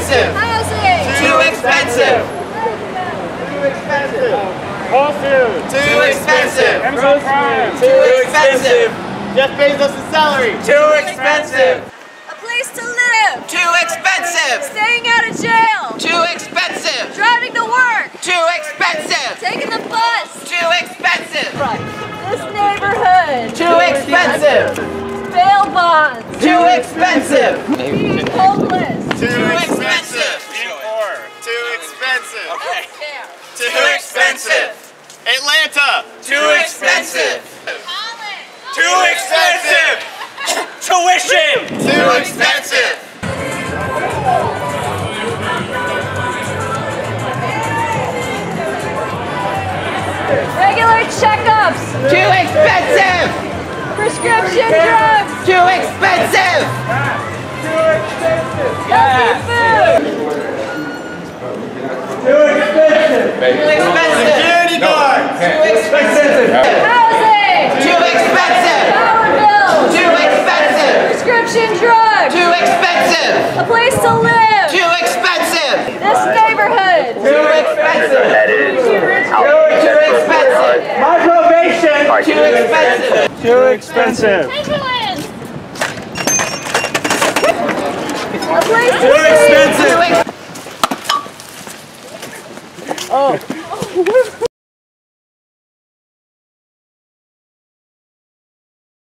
expensive. Housing. Too expensive. Too expensive. Whole Foods. Too expensive. Amazon Prime. Too expensive. Jeff Bezos' salary. Too expensive. A place to live. Too expensive. Staying out of jail. Too expensive. Driving to work. Too expensive. Taking the bus. Too expensive. This neighborhood. Too expensive. Bail bonds. Too expensive. Being homeless. Too expensive. Being poor. Too expensive. Okay. Yeah. Too expensive. Atlanta. Too expensive. Too expensive. Tuition. Too expensive. Regular checkups. Too expensive. Prescription drugs. Too expensive. Healthy food. Too expensive. Security guards. Too expensive. Housing. Too expensive. Power bills. Too expensive. Prescription drugs. Too expensive. A place to live. Too expensive. This neighborhood. Too expensive. Too expensive. My probation. Too expensive. Too expensive. Hinterlands.